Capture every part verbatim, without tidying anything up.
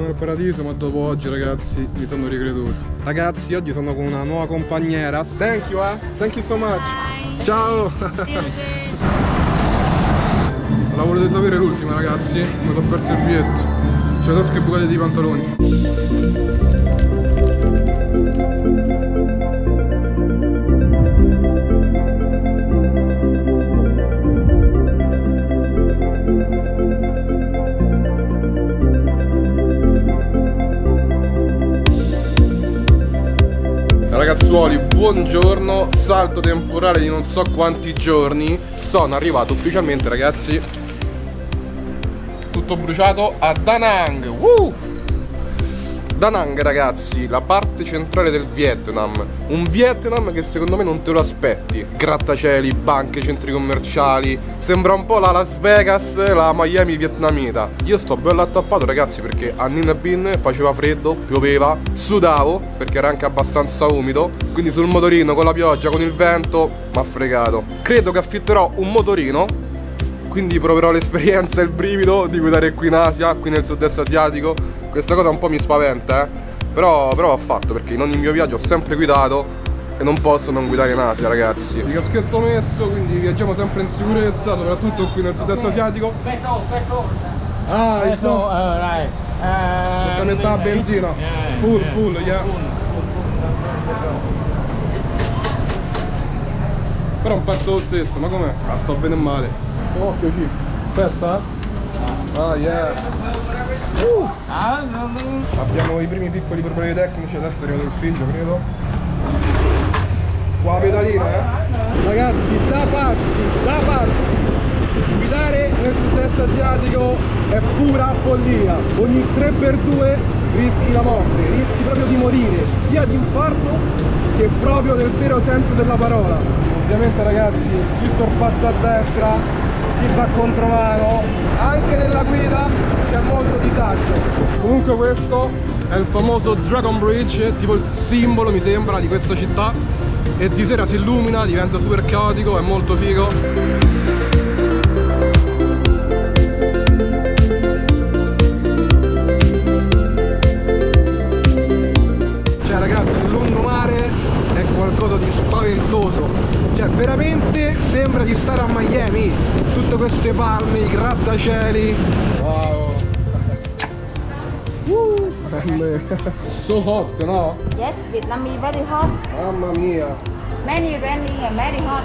nel paradiso, ma dopo oggi ragazzi mi sono ricreduto. Ragazzi, oggi sono con una nuova compagniera. Thank you, eh? Thank you so much. Bye. Ciao. La volete sapere l'ultima ragazzi? Mi sono perso il biglietto. C'ho le tasche bucate di pantaloni. Ragazzuoli, buongiorno, salto temporale di non so quanti giorni. Sono arrivato ufficialmente ragazzi, tutto bruciato, a Da Nang. Woo! Da Nang ragazzi, la parte centrale del Vietnam. Un Vietnam che secondo me non te lo aspetti. Grattacieli, banche, centri commerciali. Sembra un po' la Las Vegas, la Miami vietnamita. Io sto bello attappato ragazzi perché a Ninh Binh faceva freddo, pioveva, sudavo perché era anche abbastanza umido. Quindi sul motorino, con la pioggia, con il vento, m'ha fregato. Credo che affitterò un motorino, quindi proverò l'esperienza e il brivido di guidare qui in Asia, qui nel sud-est asiatico. Questa cosa un po' mi spaventa, eh. Però, però va fatto, perché in ogni mio viaggio ho sempre guidato e non posso non guidare in Asia, ragazzi. Il caschetto messo, quindi viaggiamo sempre in sicurezza, soprattutto qui nel sud-est asiatico. Ah, il tuo? Tocca mettere la benzina. Full, full, yeah. Però un pezzo lo stesso, ma com'è? Ah, sto bene e male. Occhio, sì. Aspetta. Ah, yeah. Uh. Abbiamo i primi piccoli problemi tecnici, adesso è arrivato il figlio, credo. Qua la pedalina, eh. Ragazzi, da pazzi, da pazzi. Guidare nel sud-est asiatico è pura follia. Ogni tre per due rischi la morte, rischi proprio di morire, sia di infarto che proprio nel vero senso della parola. Ovviamente ragazzi, chi sorpassa a destra, chi va contro mano, anche nella guida c'è molto disagio. Comunque questo è il famoso Dragon Bridge, tipo il simbolo mi sembra di questa città, e di sera si illumina, diventa super caotico, è molto figo. Cioè ragazzi, il lungomare è qualcosa di spaventoso, cioè veramente sembra di stare a Miami, tutte queste palme, i grattacieli. Wow. uh, So hot, no? Yes, Vietnam is very hot. Mamma mia. Many raining and very hot.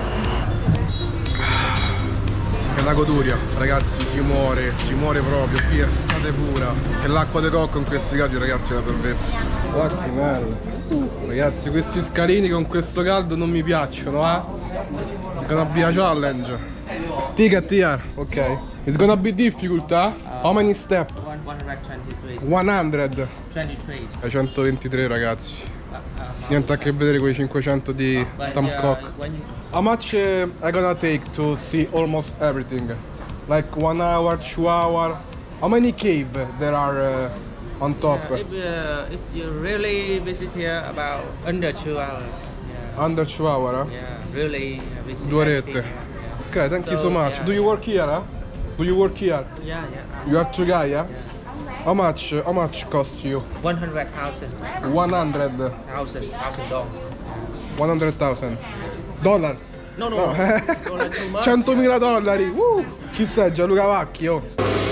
È una goduria, ragazzi, si muore, si muore proprio, qui è estate pura. E l'acqua di cocco in questi casi ragazzi è una salvezza. Guarda che bello. Ragazzi, questi scalini con questo caldo non mi piacciono, eh? It's gonna be a challenge. Ticket here, ok. It's gonna be difficult, eh? How many steps? centoventitré. È centoventitré ragazzi. Niente a che vedere con i cinquecento di Tam Kok. How much uh, I gonna take to see almost everything? Like one hour, two hour? How many cave there are uh, on top? Yeah, if, uh, if you really visit here, about under two hours. Yeah. Under two hour? Eh? Yeah, really visit. Due orette. everything, yeah. Ok, thank So, you so much. yeah, Do you work here? Eh? Do you work here? Yeah, yeah. You are two guy, yeah? Yeah. How much? How much cost you? One hundred thousand. One hundred. Thousand, thousand dollars. One hundred thousand. Dollars? No, no, No. no. Dollar too much. centomila dollari. Uh, chi sei? Gianluca Vacchi, oh.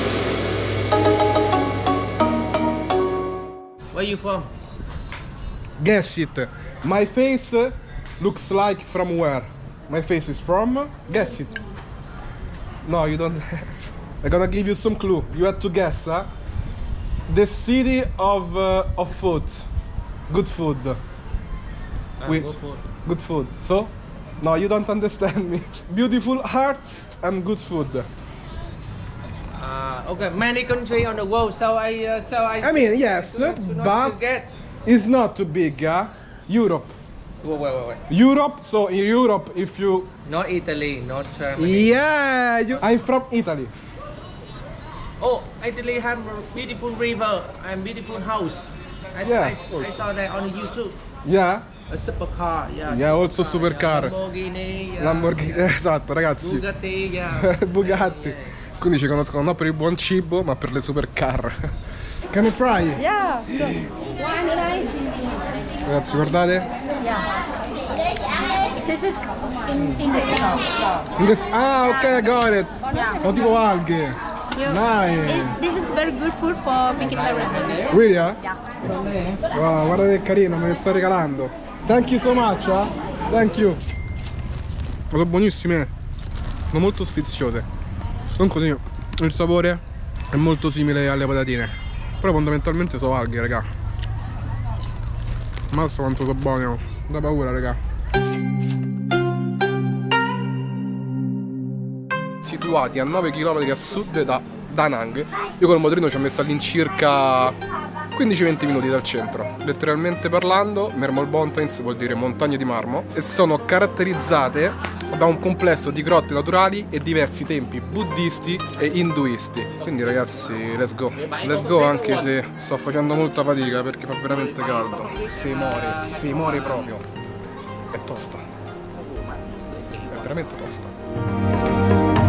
Where you from? Guess it. My face looks like from where? My face is from? Guess it. No, you don't. I'm gonna give you some clue. You have to guess, huh? The city of uh, of food. Good food. Uh, Which? go for it. Good food. So? No, you don't understand me. Beautiful hearts and good food. Uh, okay, many countries on the world, so I, uh, so I. I mean, yes, to- to not but forget. it's not too big, huh? Europe. Wait, wait, wait, wait. Europe, so in Europe, if you... Not Italy, not Germany. Yeah, you... I'm from Italy. Oh, Italy have a beautiful river and beautiful house. I, Yeah, I, of course. I saw that on YouTube. Yeah? A supercar, yeah. Yeah, also supercar, supercar. yeah. Lamborghini, yeah. Lamborghini, esatto ragazzi. Bugatti, yeah. Bugatti. Yeah. Quindi ci conoscono non per il buon cibo, ma per le supercar. Can I try? Yeah, sure. Ragazzi, guardate. Yeah. This is in, in the south. In this- ah, ok, I got it. Yeah. Sono tipo alghe. You- Nice. it- this is very good food for vegetarian. Really, eh? Yeah. Wow, guarda che carino, me le sto regalando. Thank you so much, eh? Thank you. Sono buonissime. Sono molto sfiziose. Non così. Il sapore è molto simile alle patatine. Però fondamentalmente sono alghe, raga. Mazza quanto sono buone, oh. Da paura, raga. Situati a nove chilometri a sud da Da Nang. Io col motorino ci ho messo all'incirca quindici venti minuti dal centro. Letteralmente parlando, Mermol Mountains vuol dire montagne di marmo e sono caratterizzate da un complesso di grotte naturali e diversi templi buddisti e induisti. Quindi ragazzi, let's go. Let's go, anche se sto facendo molta fatica perché fa veramente caldo. Si muore, si muore proprio. È tosta. È veramente tosta.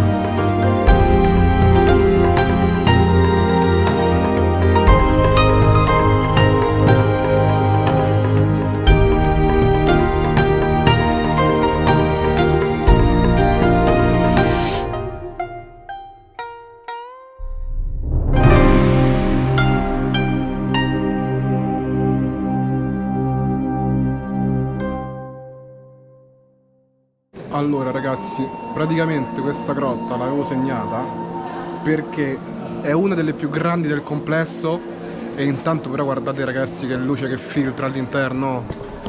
Allora ragazzi, praticamente questa grotta l'avevo segnata perché è una delle più grandi del complesso e intanto però guardate ragazzi che luce che filtra all'interno.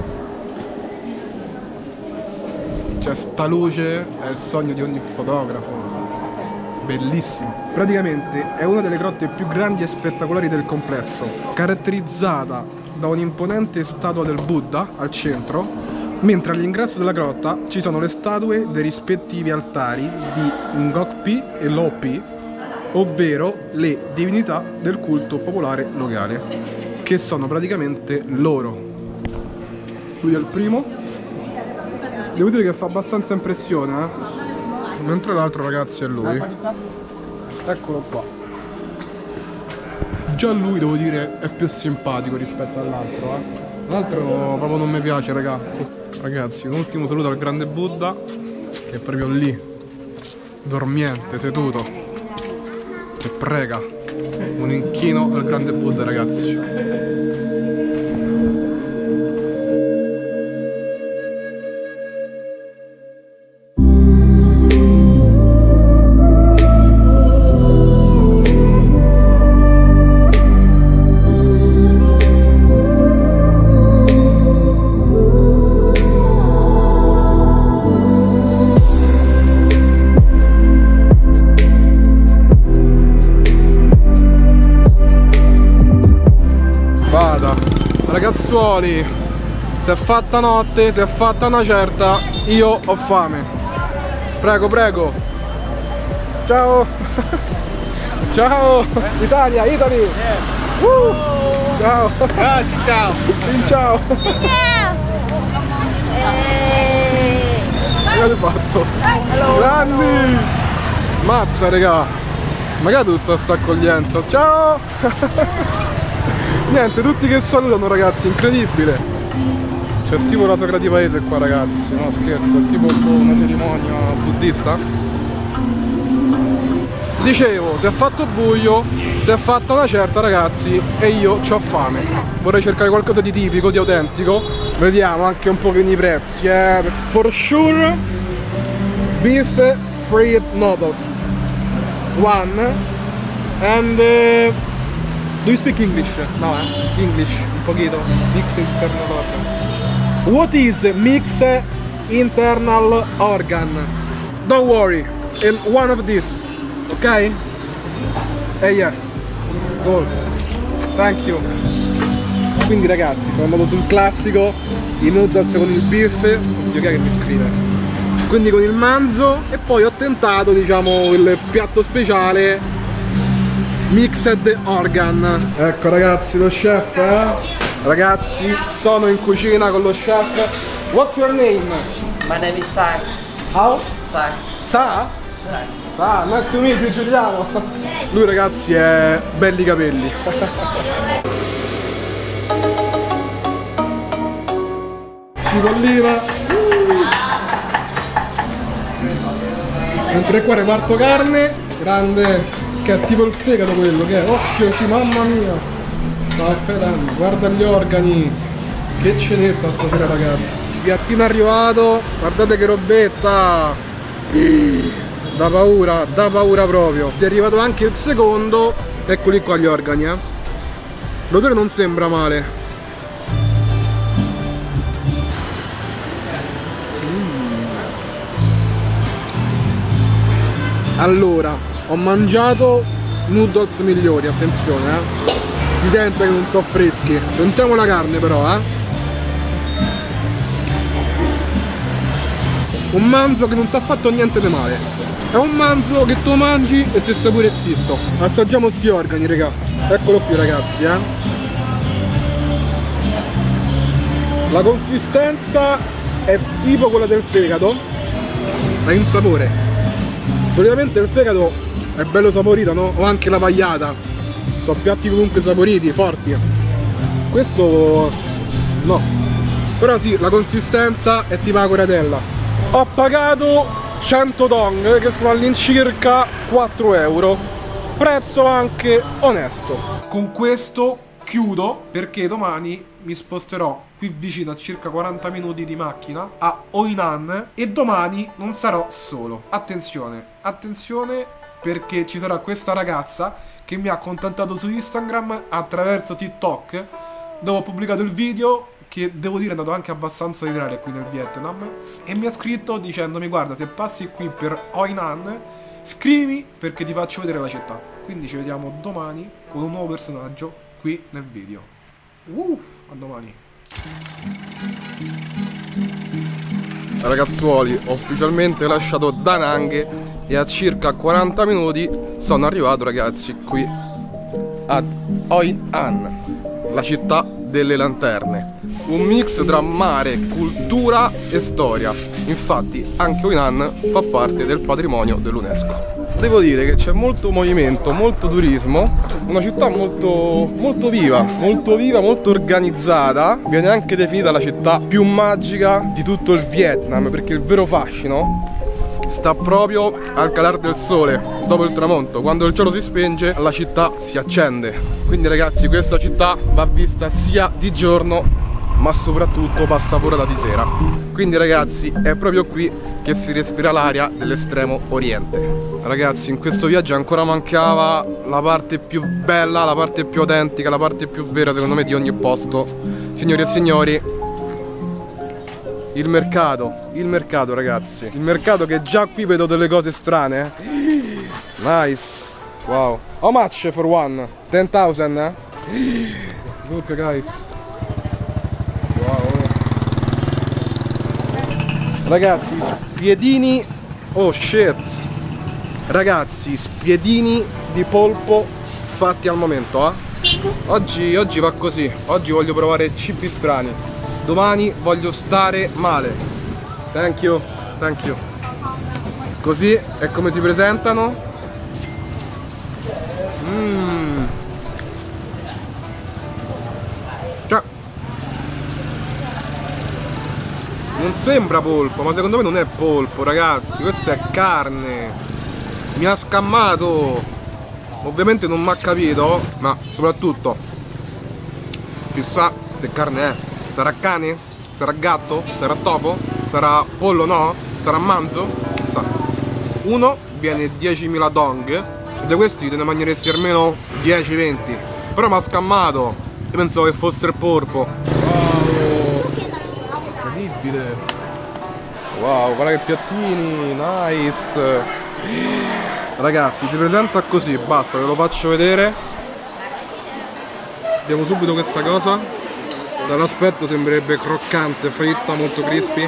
Cioè sta luce è il sogno di ogni fotografo. Bellissimo. Praticamente è una delle grotte più grandi e spettacolari del complesso, caratterizzata da un'imponente statua del Buddha al centro, mentre all'ingresso della grotta ci sono le statue dei rispettivi altari di Ngokpi e Lopi, ovvero le divinità del culto popolare locale, che sono praticamente loro. Lui è il primo. Devo dire che fa abbastanza impressione, eh? Mentre l'altro ragazzi è lui. Eccolo qua. Già lui devo dire è più simpatico rispetto all'altro, eh? L'altro proprio non mi piace, ragazzi. Ragazzi, un ultimo saluto al grande Buddha, che è proprio lì, dormiente, seduto, che prega. Un inchino al grande Buddha, ragazzi. Ragazzuoli, si è fatta notte, si è fatta una certa, io ho fame. Prego, prego. Ciao. Ciao. Italia, Italy. Uh. Ciao. Grazie, ciao. Ciao. Che avete fatto? Grandi. Mazza, regà. Magari tutta sta accoglienza. Ciao. Niente, tutti che salutano ragazzi, incredibile. C'è tipo la sagra di paese qua ragazzi, no scherzo, è tipo una cerimonia buddista. Dicevo, si è fatto buio, si è fatta una certa ragazzi e io c'ho fame. Vorrei cercare qualcosa di tipico, di autentico. Vediamo anche un pochino i prezzi, eh. For sure beef fried noodles one and uh, do you speak English? No, eh? English, un pochino. Mix internal organ. What is mix internal organ? Don't worry. And one of these. Ok? Eh yeah. Cool. Thank you. Quindi ragazzi, sono andato sul classico, i noodles con il beef. Oddio, chi è che mi scrive? Quindi con il manzo e poi ho tentato, diciamo, il piatto speciale Mixed Organ. Ecco ragazzi, lo chef, eh? Ragazzi, sono in cucina con lo chef. What's your name? My name is Sai. How? Sai. Sa? Sai. Ah, nice to meet you, Giuliano. Lui ragazzi è belli capelli. Cipollina. Mentre qua reparto carne, grande, che è tipo il fegato quello, che è, occhio, sì, mamma mia. Sta aspettando, guarda gli organi. Che cenetta stasera ragazzi. Piattino arrivato, guardate che robetta. Da paura, da paura proprio. È arrivato anche il secondo. Eccoli qua gli organi, eh. L'odore non sembra male. mm. Allora, ho mangiato noodles migliori, attenzione, eh. Si sente che non sono freschi. Sentiamo la carne però, eh. Un manzo che non ti ha fatto niente di male. È un manzo che tu mangi e ti stai pure zitto. Assaggiamo sti organi, raga. Eccolo qui ragazzi, eh. La consistenza è tipo quella del fegato. Ha un sapore. Solitamente il fegato è bello saporito, no? O anche la pagliata. Sono piatti comunque saporiti, forti. Questo no. Però sì, la consistenza è tipo la coratella. Ho pagato cento dong, che sono all'incirca quattro euro. Prezzo anche onesto. Con questo chiudo, perché domani mi sposterò qui vicino a circa quaranta minuti di macchina a Hoi An e domani non sarò solo. Attenzione, attenzione, perché ci sarà questa ragazza che mi ha contattato su Instagram attraverso TikTok, dove ho pubblicato il video che devo dire è andato anche abbastanza virale qui nel Vietnam, e mi ha scritto dicendomi: guarda, se passi qui per Hoi An scrivi perché ti faccio vedere la città. Quindi ci vediamo domani con un nuovo personaggio qui nel video. Uh, a domani. Ragazzuoli, ho ufficialmente lasciato Da Nang e a circa quaranta minuti sono arrivato ragazzi qui ad Hoi An, la città delle lanterne. Un mix tra mare, cultura e storia. Infatti anche Hoi An fa parte del patrimonio dell'UNESCO. Devo dire che c'è molto movimento, molto turismo, una città molto, molto viva, molto viva, molto organizzata. Viene anche definita la città più magica di tutto il Vietnam, perché il vero fascino sta proprio al calare del sole, dopo il tramonto. Quando il cielo si spenge, la città si accende. Quindi ragazzi, questa città va vista sia di giorno ma soprattutto passa pure da di sera. Quindi ragazzi, è proprio qui che si respira l'aria dell'estremo oriente. Ragazzi, in questo viaggio ancora mancava la parte più bella, la parte più autentica, la parte più vera secondo me di ogni posto. Signori e signori, il mercato, il mercato ragazzi. Il mercato, che già qui vedo delle cose strane, eh? Nice. Wow. How much for one? ten thousand, eh? Look guys. Wow. Ragazzi, spiedini. Oh shit. Ragazzi, spiedini di polpo fatti al momento, eh? Oggi, oggi va così. Oggi voglio provare cibi strani. Domani voglio stare male. Thank you, thank you. Così è come si presentano. Mmm. Cioè, non sembra polpo, ma secondo me non è polpo, ragazzi. Questa è carne. Mi ha scammato. Ovviamente non mi ha capito, ma soprattutto chissà che carne è. Sarà cane? Sarà gatto? Sarà topo? Sarà pollo no? Sarà manzo? Chissà. Uno viene diecimila dong e da questi te ne mangeresti almeno dieci venti. Però mi ha scammato. Io pensavo che fosse il polpo. Wow, incredibile. Wow, guarda che piattini, nice. Ragazzi, si presenta così, basta, ve lo faccio vedere. Vediamo subito questa cosa. Dall'aspetto sembrerebbe croccante, fritta, molto crispy.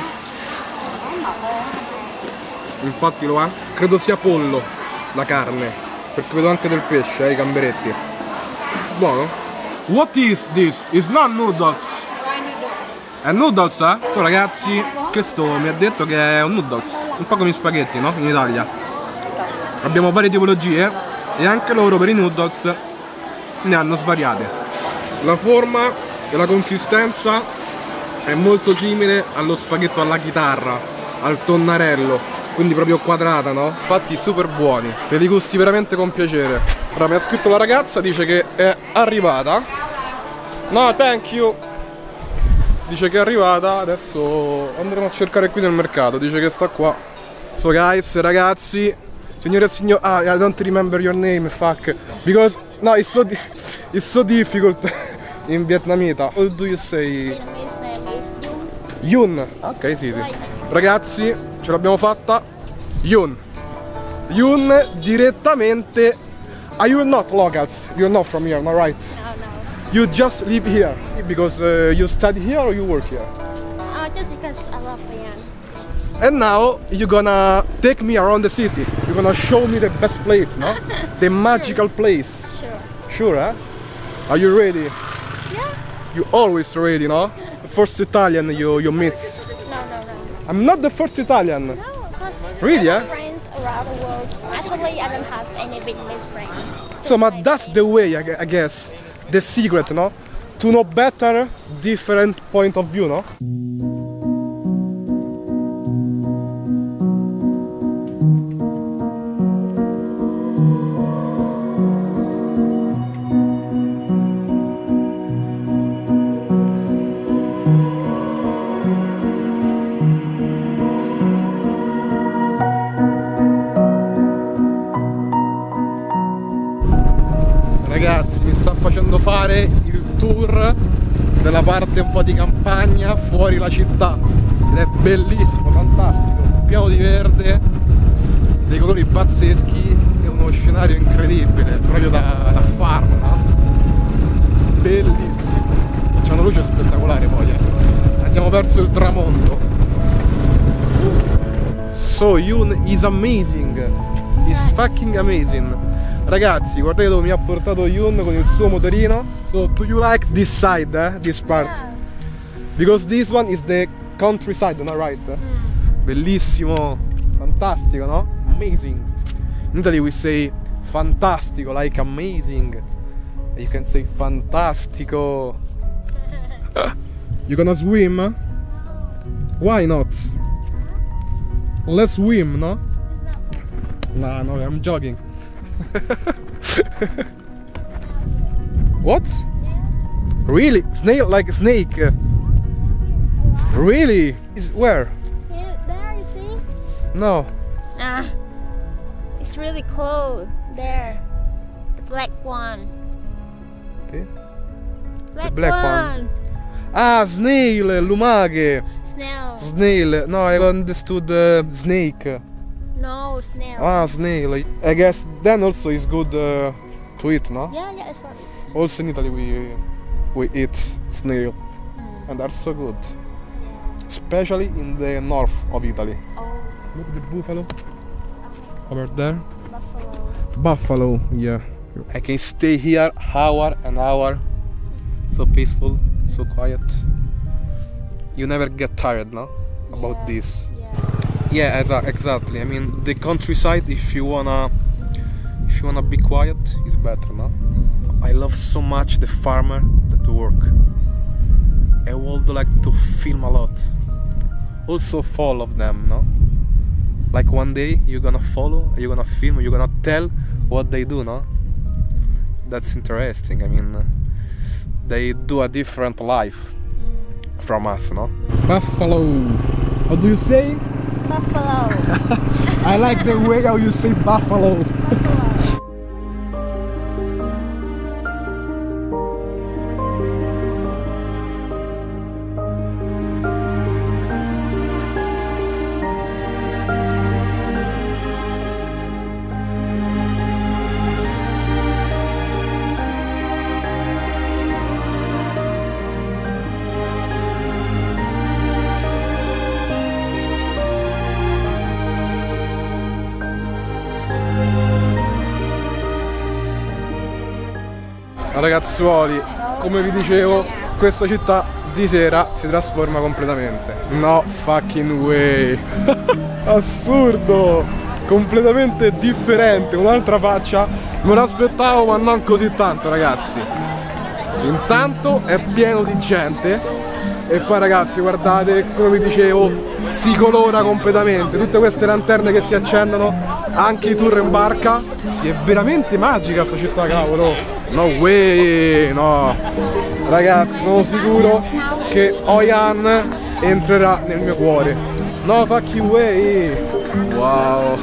Infatti lo è. Credo sia pollo la carne, perché vedo anche del pesce, eh, i gamberetti. Buono. What is this? It's not noodles. È noodles, eh? So, ragazzi, questo mi ha detto che è un noodles, un po' come gli spaghetti, no? In Italia. abbiamo varie tipologie e anche loro per i noodles ne hanno svariate. La forma e la consistenza è molto simile allo spaghetto alla chitarra, al tonnarello, quindi proprio quadrata, no? Infatti super buoni, te li gusti veramente con piacere. Ora mi ha scritto la ragazza, dice che è arrivata. No, thank you. Dice che è arrivata, adesso andremo a cercare qui nel mercato, dice che sta qua. So guys, ragazzi, signore e signori, ah, I don't remember your name, fuck. Because, no, it's so, it's so difficult in Vietnamita. What do you say? Vietnamese name is Dung. Yun. Ok, sì, sì. Ragazzi, ce l'abbiamo fatta. Yun. Yun direttamente. Are you not locals? You're not from here, no, right? No, no. You just live here because uh, you study here or you work here? Uh, just because I love Vietnam. And now you're gonna take me around the city. You're gonna show me the best place, no? The magical place. Sure. Sure, eh? Are you ready? Yeah. You always ready, no? The first Italian you you meet. No, no, no. I'm not the first Italian. No, of course. Really, I have eh? friends around the world. Actually, I don't have any Vietnamese friends. So, but that's the way, I gu- I guess, the secret, no? To know better different point of view, no? Ragazzi, mi sta facendo fare il tour della parte un po' di campagna fuori la città ed è bellissimo, fantastico, pieno di verde, dei colori pazzeschi e uno scenario incredibile, proprio da, da farm, no? Bellissimo, c'è una luce spettacolare poi, eh. Andiamo verso il tramonto. So Yun is amazing, is fucking amazing. Ragazzi, guardate dove mi ha portato Yun con il suo motorino. So, do you like this side, eh? This part? Yeah. Because this one is the countryside, no, right? Mm. Bellissimo, fantastico, no? Amazing. In Italy we say fantastico, like amazing. You can say fantastico. You gonna swim? Why not? Let's swim, no? No, no, I'm joking. What? Really? Snail like a snake? Really? Is where? Yeah, there, you see? No. Ah, it's really cool there. The black one. Okay. Black, black one. one. Ah, snail, lumache. Snail. Snail. No, I understood uh, snake. No, snail. Ah, snail. I guess then also is good uh, to eat, no? Yeah, yeah, it's for it. Also in Italy we we eat snail, Mm. and they're so good, especially in the north of Italy. Oh, Look the buffalo over there. buffalo. Buffalo, yeah. I can stay here hour and hour. So peaceful, so quiet. You never get tired, no? About Yeah, this. Yeah. Yeah, exa exactly. I mean, the countryside, if you wanna, if you wanna be quiet, is better, no? I love so much the farmer that work. I would like to film a lot. Also follow them, no? Like one day you're gonna follow, you're gonna film, you're gonna tell what they do, no? That's interesting. I mean, they do a different life from us, no? Buffalo. What do you say? Buffalo. I like the way how you say buffalo. Buffalo. Ragazzuoli, come vi dicevo, questa città di sera si trasforma completamente. No fucking way. Assurdo. completamente differente, un'altra faccia. Me l'aspettavo ma non così tanto, ragazzi. Intanto è pieno di gente e poi, ragazzi, guardate, come vi dicevo, si colora completamente. Tutte queste lanterne che si accendono, anche i tour in barca. Sì, è veramente magica sta città, cavolo. No way, no. Ragazzi, sono sicuro che Hoi An entrerà nel mio cuore. No, fuck you way. Wow.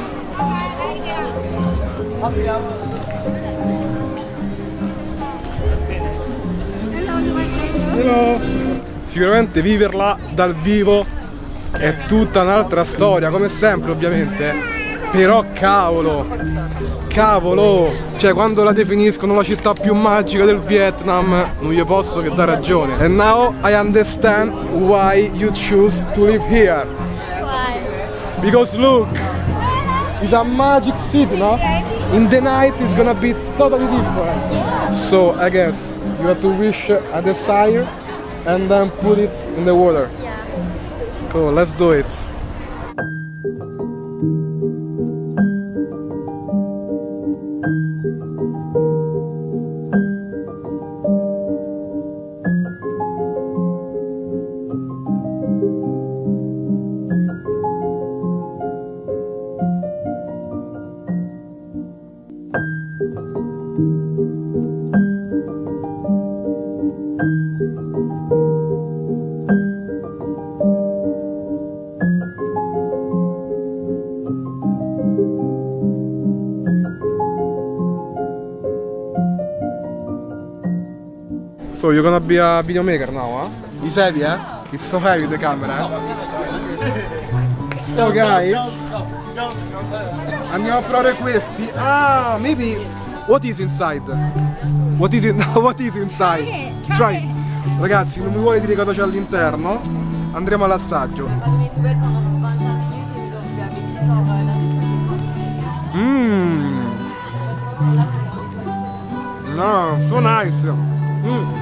Hello. Sicuramente viverla dal vivo è tutta un'altra storia, come sempre ovviamente. Però cavolo, cavolo, cioè quando la definiscono la città più magica del Vietnam, non gli posso che dare ragione. And now I understand why you choose to live here. Why? Because look, it's a magic city, no? In the night it's gonna be totally different. So I guess you have to wish a desire and then put it in the water. Yeah. Cool, let's do it. So you're gonna be a videomaker now, huh? It's heavy, eh? It's so heavy the camera, eh? So guys, andiamo a provare questi. Ah, maybe. What is inside? What is in what is inside? Try it, try it. Ragazzi, non mi vuole dire cosa c'è all'interno? Andremo all'assaggio. Mmm. No, so nice. Mm.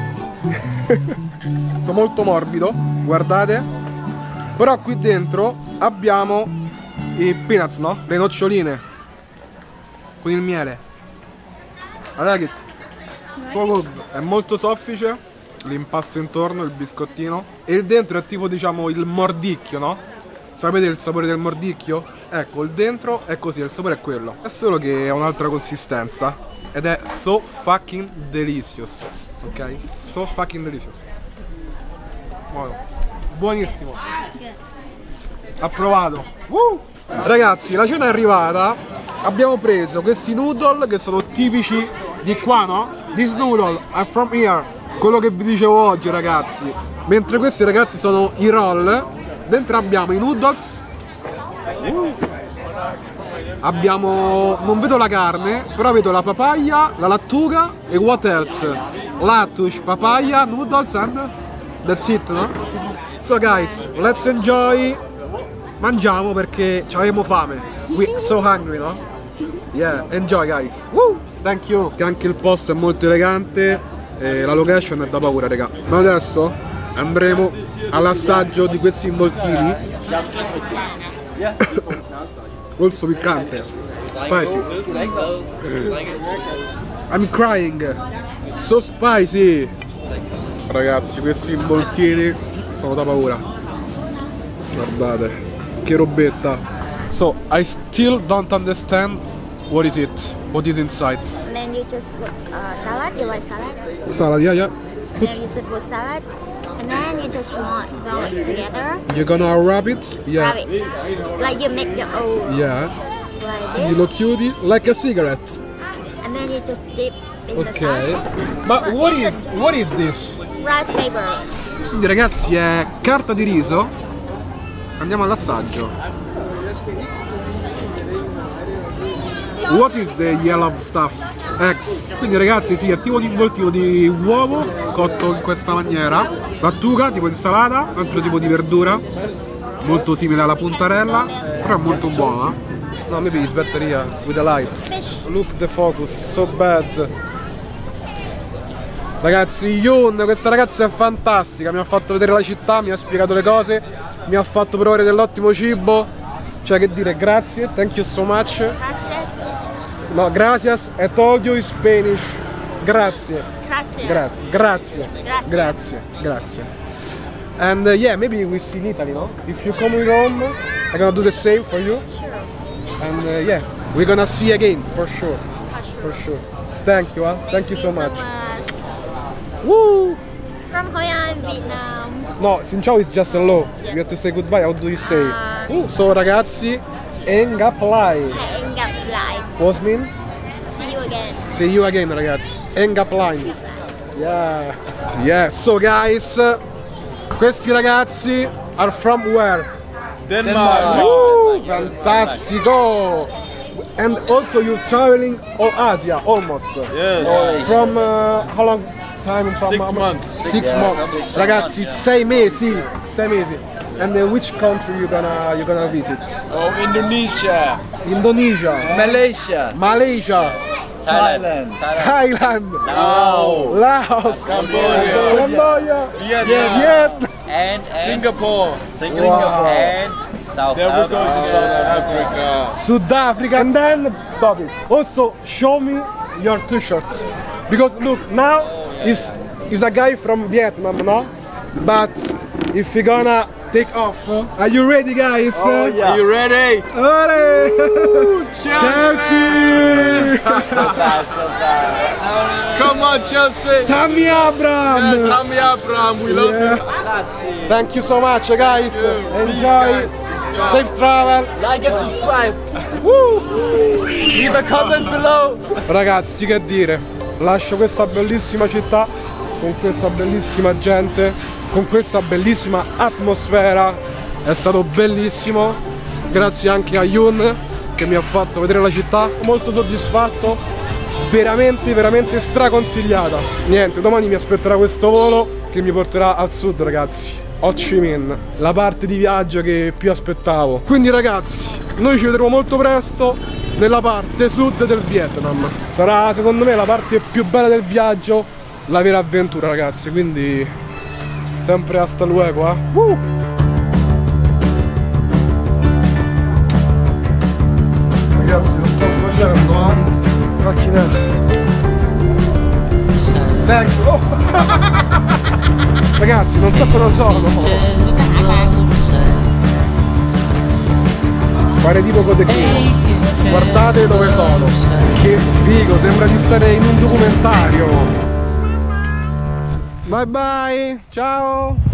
Molto morbido, guardate. Però qui dentro abbiamo i peanuts, no? Le noccioline con il miele. Guardate che so good. È molto soffice l'impasto intorno, il biscottino. E il dentro è tipo, diciamo, il mordicchio, no? Sapete il sapore del mordicchio? Ecco, il dentro è così, il sapore è quello. È solo che ha un'altra consistenza ed è so fucking delicious. Ok? So fucking delicious. Buono. Buonissimo. Approvato. uh! Ragazzi, la cena è arrivata. Abbiamo preso questi noodle che sono tipici di qua, no? This noodle are from here. Quello che vi dicevo oggi, ragazzi. Mentre questi, ragazzi, sono i roll. Dentro abbiamo i noodles. uh! Abbiamo, non vedo la carne, però vedo la papaya, la lattuga e what else? Lattuce, papaya, noodles and that's it, no? So guys, let's enjoy. Mangiamo perché abbiamo fame. We so hungry, no? Yeah, enjoy guys. Woo! Thank you. Che anche il posto è molto elegante e la location è da paura, raga. Ma adesso andremo all'assaggio di questi involtini. Also piccante, spicy. I'm crying. So spicy. Ragazzi, questi involtini sono da paura. Guardate, che robetta. So, I still don't understand what is it. What is inside? And then you just put uh, salad. You like salad? Salad, yeah, yeah. And then you just put salad. And then you just want roll it together. You're gonna wrap it? Yeah. Wrap it. Like you make your own. Yeah. Like this. You look cutie, like a cigarette. And then you just dip in Ok. the sauce. But But what in is the what is this? rice paper. Quindi ragazzi è carta di riso. Andiamo all'assaggio. What is the yellow stuff? Eggs. Quindi ragazzi sì, è tipo di involtivo di uovo cotto in questa maniera. Lattuga, tipo insalata, un altro tipo di verdura. Molto simile alla puntarella, però è molto buona. No, maybe it's better here with the light. Fish. Look the focus, so bad. Ragazzi, Yoon, questa ragazza è fantastica. Mi ha fatto vedere la città, mi ha spiegato le cose, mi ha fatto provare dell'ottimo cibo. Cioè che dire, grazie, thank you so much. Gracias. No, gracias, I told you in Spanish. Grazie. Grazie. Grazie, grazie, Grazie. grazie, grazie. And uh, yeah, maybe we see in Italy, no? If you come with Rome, I'm gonna do the same for you. Sure. And uh, yeah, we're gonna see again, for sure, For for sure. Thank you, huh? Thank you so much. much. Woo! From Hoi An, Vietnam. No, Xin is just hello. You have to say goodbye, how do you say? Uh, Uh, so ragazzi, Engaplai. Hẹn gặp lại. What mean? See you again. See you again ragazzi. Engaplai. Yeah. Yeah, so guys, questi ragazzi are from where? Denmark. Woo, fantastico! And also you're traveling all Asia, almost. Yes. From uh, how long time? From Six uh, months. Six months. Ragazzi, sei mesi, sei mesi. And uh, which country you gonna you gonna visit? Oh, Indonesia. Indonesia, Malaysia, Malaysia, Thailand, Thailand, Laos. Laos, Cambodia. Cambodia, Vietnam. Vietnam. and, and Singapore. Singapore Wow. and South Then we go to Africa. South Africa. South Africa, and then stop it. Also, show me your T-shirt, because look now is is a guy from Vietnam, no? But if you're gonna take off, are you ready, guys? Oh, yeah. Are you ready? Olé! Chelsea! Come on, Chelsea. Tammy Abraham! Yeah, Tammy Abraham, we love Yeah. you. Thank you so much, guys. Enjoy. guys. Safe travel. Like and subscribe. Woo! Leave a comment below. Ragazzi, che dire? Lascio questa bellissima città con questa bellissima gente, con questa bellissima atmosfera. È stato bellissimo. Grazie anche a Yun che mi ha fatto vedere la città. Molto soddisfatto. Veramente, veramente straconsigliata. Niente, domani mi aspetterà questo volo che mi porterà al sud, ragazzi. Ho Chi Minh, la parte di viaggio che più aspettavo. Quindi ragazzi, noi ci vedremo molto presto nella parte sud del Vietnam. Sarà secondo me la parte più bella del viaggio, la vera avventura, ragazzi. Quindi sempre hasta luego, eh. Uh! Ragazzi, lo sto facendo, eh. Macchinetta. Thank you. Oh. Ragazzi, non so cosa sono. Fare tipo codechino. Guardate dove sono. Che figo, sembra di stare in un documentario. Bye bye, ciao.